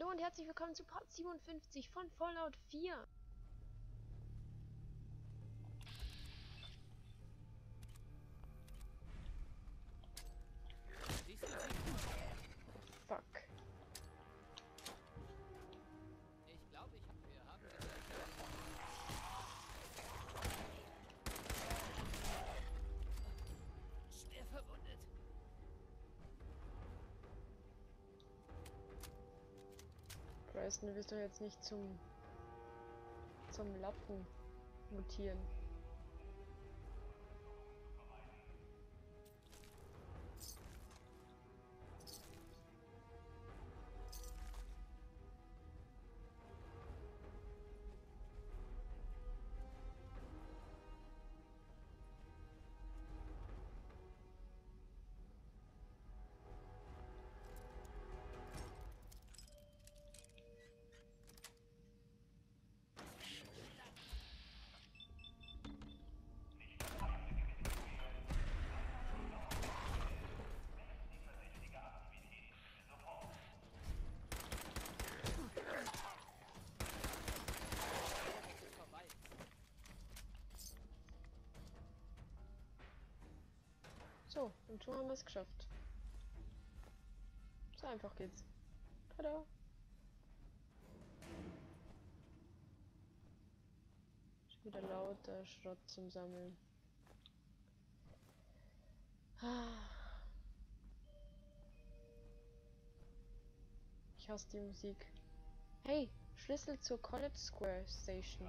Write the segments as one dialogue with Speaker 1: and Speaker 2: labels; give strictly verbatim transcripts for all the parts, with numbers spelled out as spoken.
Speaker 1: Hallo und herzlich willkommen zu Part siebenundfünfzig von Fallout vier.
Speaker 2: Siehst du sie?
Speaker 1: Fuck.
Speaker 2: Ich glaube, ich hab, wir haben gleich. Schwer verwundet.
Speaker 1: Preston, du wirst doch jetzt nicht zum zum Lappen mutieren.
Speaker 2: Vorbei.
Speaker 1: So, und schon haben wir es geschafft. So einfach geht's. Tada! Schon wieder lauter Schrott zum Sammeln. Ich hasse die Musik. Hey, Schlüssel zur College Square Station.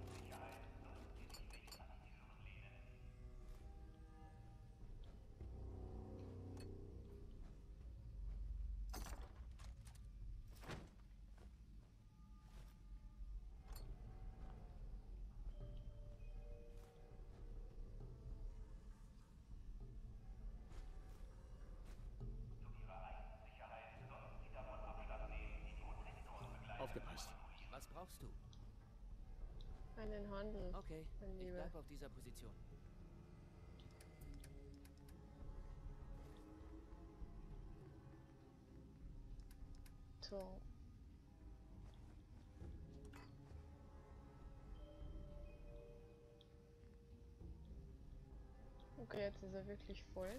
Speaker 3: Aufgepasst.
Speaker 2: Was brauchst du?
Speaker 1: Einen Handel,
Speaker 2: Okay,
Speaker 1: mein
Speaker 2: ich
Speaker 1: Lieber.
Speaker 2: bleib auf dieser Position.
Speaker 1: So. Okay, jetzt ist er wirklich voll.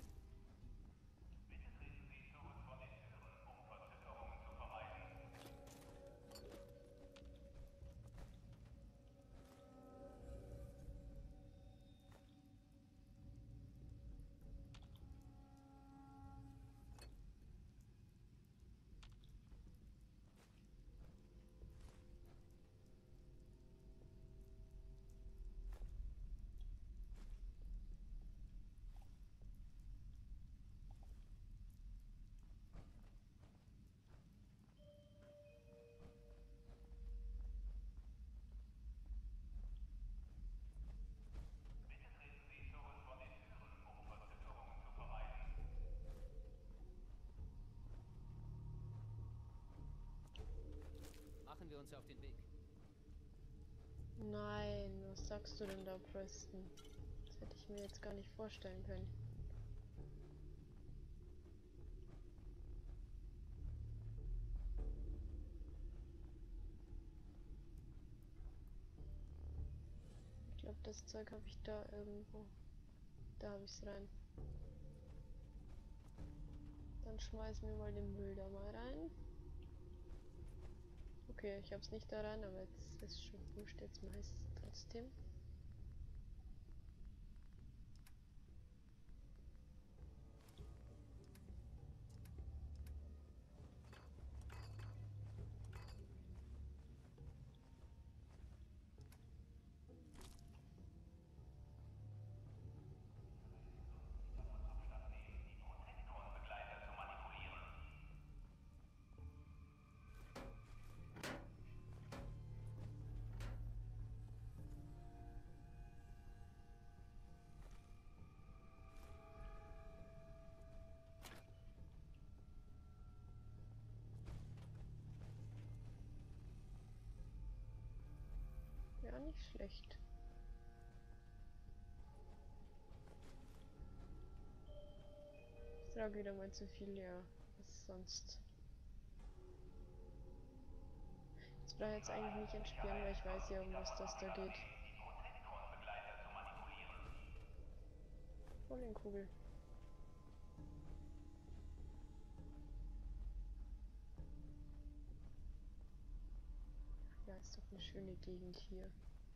Speaker 2: Machen wir uns auf den Weg.
Speaker 1: Nein, was sagst du denn da, Preston? Das hätte ich mir jetzt gar nicht vorstellen können. Ich glaube, das Zeug habe ich da irgendwo. Da habe ich es rein. Dann schmeißen wir mal den Müll da mal rein. Okay, ich habe es nicht da rein, aber jetzt ist schon wurscht, jetzt mache ich es trotzdem. Ja, nicht schlecht. Ich trage wieder mal zu viel, ja. Was sonst? Da jetzt eigentlich nicht entspielen, weil ich weiß ja, um was das da geht. Bowlingkugel. Ja, ist doch eine schöne Gegend hier.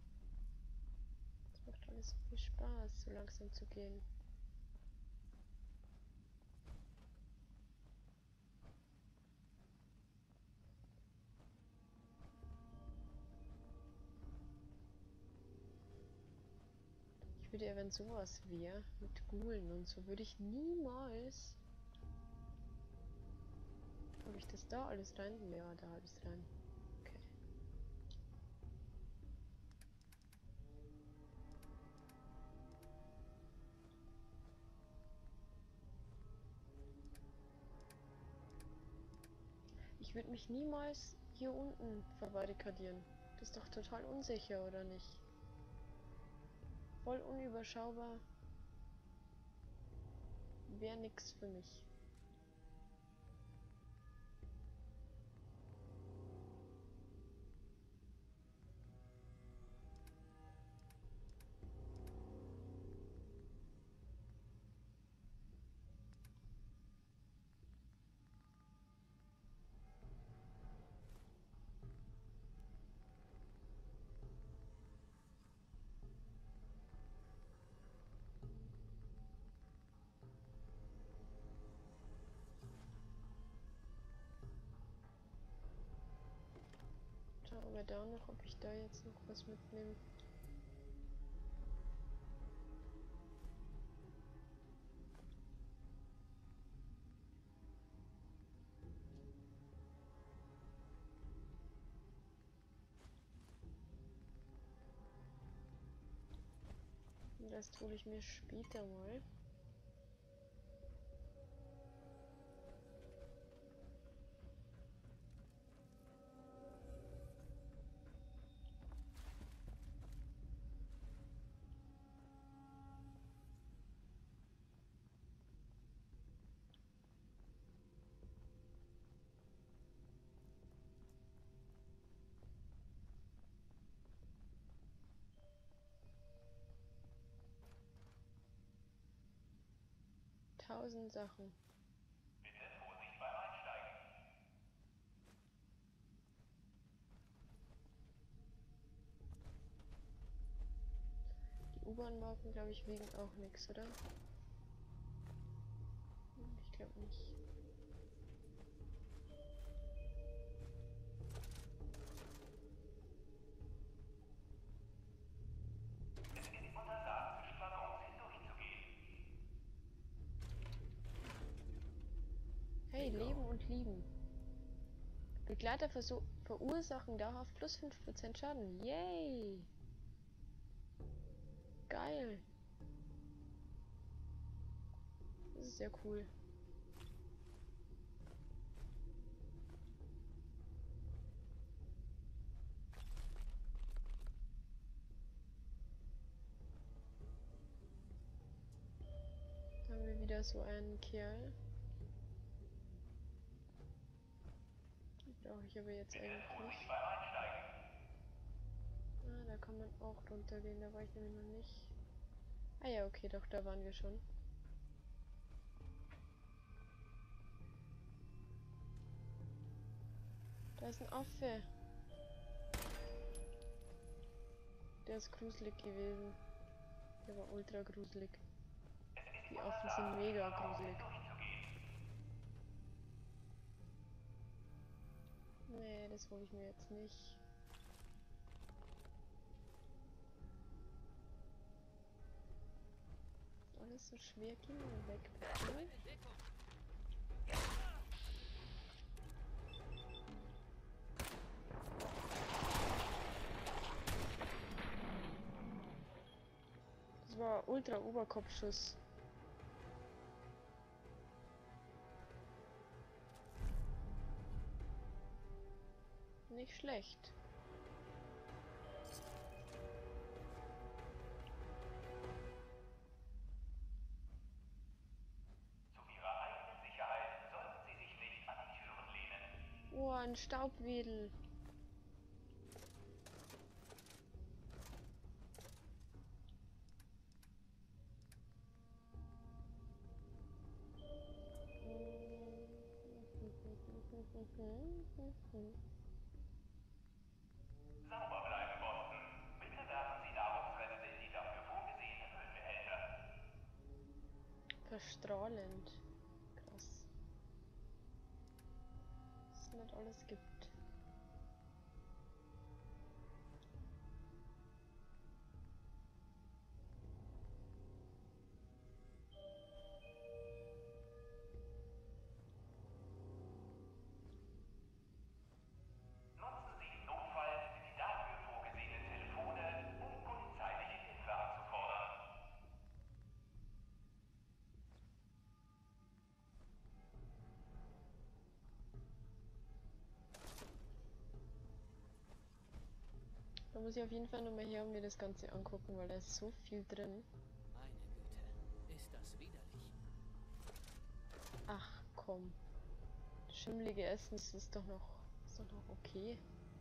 Speaker 1: Es macht alles so viel Spaß, so langsam zu gehen. Ich würde ja, wenn sowas wäre, mit Ghoulen und so, würde ich niemals... Habe ich das da alles rein? Ja, da habe ich es rein. Okay. Ich würde mich niemals hier unten verbarrikadieren. Das ist doch total unsicher, oder nicht? Voll unüberschaubar. Wäre nix für mich. Schauen wir da noch, ob ich da jetzt noch was mitnehme. Den Rest hole ich mir später mal. Tausend Sachen. Die U-Bahn-Marken, glaube ich, wiegen auch nichts, oder? Hm, ich glaube nicht. Hey, Leben und Lieben. Begleiter versuch verursachen dauerhaft plus fünf Prozent Schaden. Yay! Geil! Das ist sehr cool. Da haben wir wieder so einen Kerl. Brauche ich aber jetzt eigentlich nicht. Ah, da kann man auch runtergehen, da war ich nämlich noch nicht. Ah ja, okay, doch, da waren wir schon. Da ist ein Affe. Der ist gruselig gewesen. Der war ultra gruselig. Die Affen sind mega gruselig. Nee, das hole ich mir jetzt nicht. Alles so schwer, geh mal weg, bitte. Das war ultra Oberkopfschuss. Nicht schlecht. Oh, ein Staubwedel. Mhm, mhm.
Speaker 4: Sauber bleiben, Boston. Bitte werfen Sie Nahrungsreste in die dafür vorgesehenen Müllbehälter.
Speaker 1: Verstrahlend. Krass. Was es nicht alles gibt.
Speaker 4: Nutzen Sie im Notfall die dafür vorgesehenen Telefone, um polizeiliche Hilfe anzufordern.
Speaker 1: Da muss ich auf jeden Fall nochmal her und mir das Ganze angucken, weil da ist so viel drin.
Speaker 2: Meine Güte, ist das widerlich.
Speaker 1: Ach komm. Schimmlige Essen das ist doch noch, ist doch noch okay.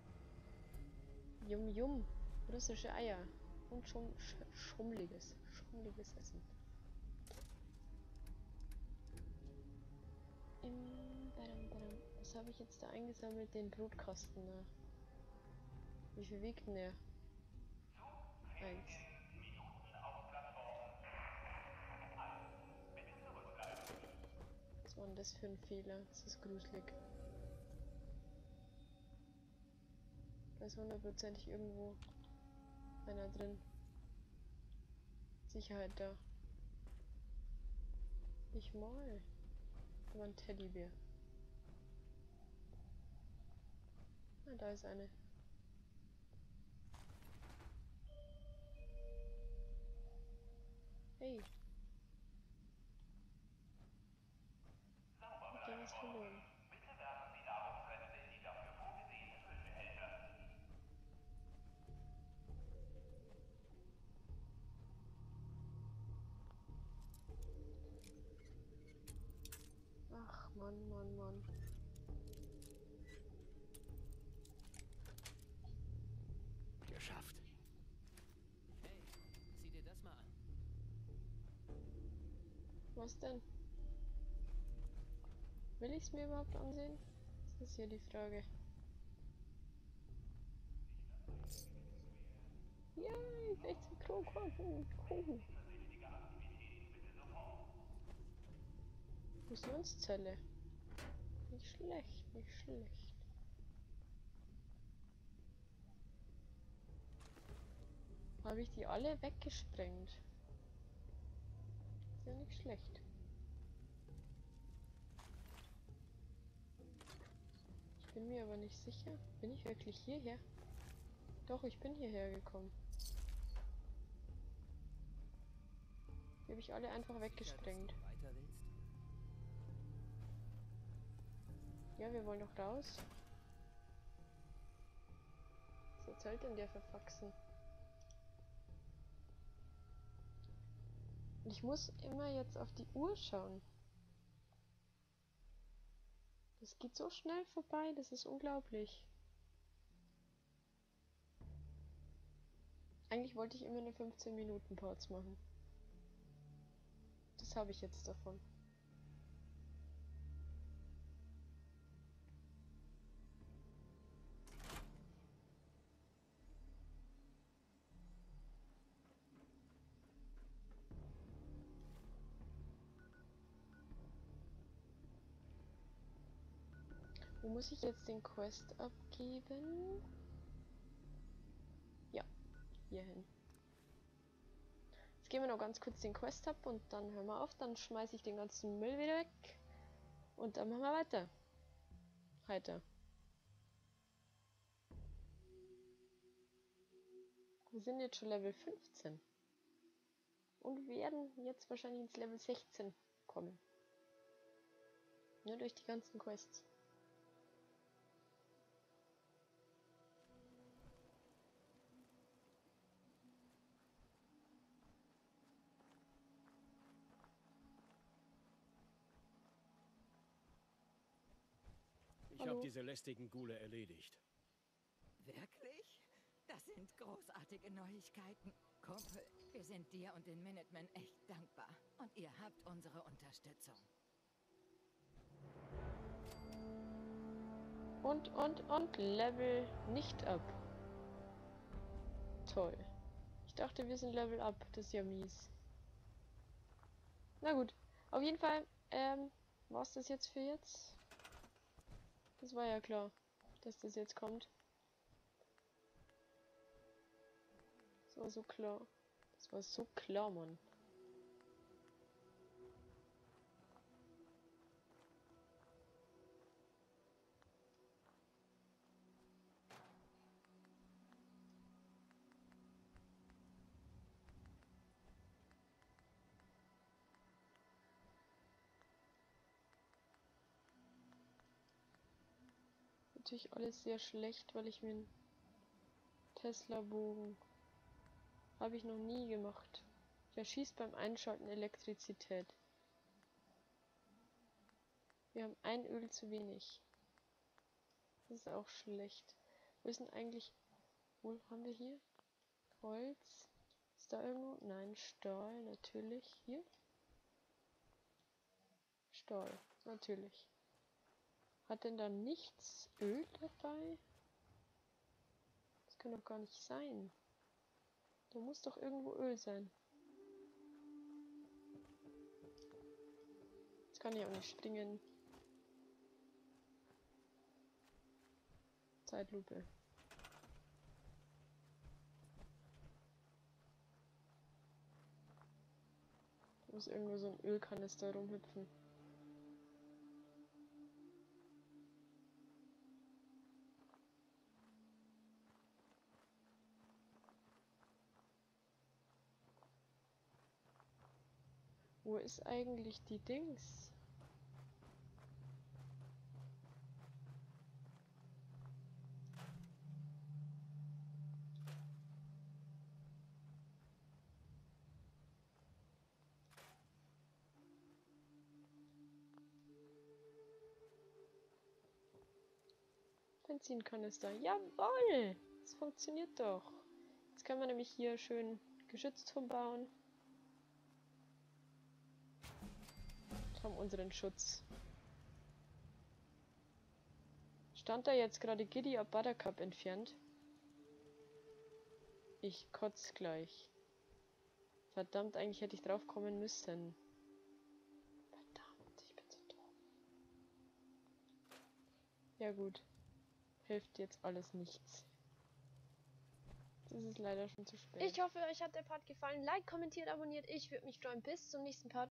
Speaker 1: Yum Yum. Russische Eier. Und schon sch schummliges. Schummliges Essen. Im badam, badam. Was habe ich jetzt da eingesammelt? Den Brotkasten da. Wie viel wiegt denn der? Eins. Was war denn das für ein Fehler? Das ist gruselig. Da ist hundertprozentig irgendwo einer drin. Sicherheit da. Nicht mal. Aber ein Teddybär. Ah, da ist eine. Hey. Hab da was verloren.
Speaker 4: Bitte werfen Sie Nahrungsreste in die dafür vorgesehenen Müllbehälter.
Speaker 1: Ach, Mann, Mann, Mann.
Speaker 3: Geschafft.
Speaker 2: Hey, sieh dir das mal an.
Speaker 1: Was denn? Will ich es mir überhaupt ansehen? Das ist hier die Frage. Yay, sechzehn Krokunden. Cool. Fusionszelle. Nicht schlecht, nicht schlecht. Habe ich die alle weggesprengt? Ist ja nicht schlecht. Ich bin mir aber nicht sicher. Bin ich wirklich hierher? Doch, ich bin hierher gekommen. Die habe ich alle einfach weggesprengt.
Speaker 2: Sicher, dass du weiter willst?
Speaker 1: Ja, wir wollen doch raus. Was erzählt denn der für Faxen? Und ich muss immer jetzt auf die Uhr schauen. Das geht so schnell vorbei, das ist unglaublich. Eigentlich wollte ich immer eine fünfzehn Minuten Pause machen. Das habe ich jetzt davon. Wo muss ich jetzt den Quest abgeben? Ja, hierhin. Jetzt gehen wir noch ganz kurz den Quest ab und dann hören wir auf. Dann schmeiße ich den ganzen Müll wieder weg. Und dann machen wir weiter. Weiter. Wir sind jetzt schon Level fünfzehn. Und werden jetzt wahrscheinlich ins Level sechzehn kommen. Nur durch die ganzen Quests.
Speaker 3: Ich
Speaker 1: Hallo.
Speaker 3: habe diese lästigen Ghule erledigt.
Speaker 5: Wirklich? Das sind großartige Neuigkeiten. Kumpel, wir sind dir und den Minutemen echt dankbar. Und ihr habt unsere Unterstützung.
Speaker 1: Und, und, und Level nicht ab. Toll. Ich dachte, wir sind Level up. Das ist ja mies. Na gut. Auf jeden Fall, ähm, war's das jetzt für jetzt? Das war ja klar, dass das jetzt kommt. Das war so klar. Das war so klar, Mann. Natürlich alles sehr schlecht, weil ich mir einen Tesla-Bogen habe ich noch nie gemacht. Verschießt beim Einschalten Elektrizität. Wir haben ein Öl zu wenig. Das ist auch schlecht. Wir müssen eigentlich... Wo haben wir hier? Holz. Ist da irgendwo? Nein, Stahl, natürlich. Hier? Stahl, natürlich. Hat denn da nichts Öl dabei? Das kann doch gar nicht sein. Da muss doch irgendwo Öl sein. Jetzt kann ich auch nicht springen. Zeitlupe. Da muss irgendwo so ein Ölkanister rumhüpfen. Wo ist eigentlich die Dings? Benzinkanister. Jawohl! Das funktioniert doch. Jetzt kann man nämlich hier schön Geschützturm bauen. Wir haben unseren Schutz. Stand da jetzt gerade Giddy ab Buttercup entfernt? Ich kotz gleich. Verdammt, eigentlich hätte ich drauf kommen müssen. Verdammt, ich bin so doof. Ja gut. Hilft jetzt alles nichts. Das ist leider schon zu spät. Ich hoffe, euch hat der Part gefallen. Like, kommentiert, abonniert. Ich würde mich freuen. Bis zum nächsten Part.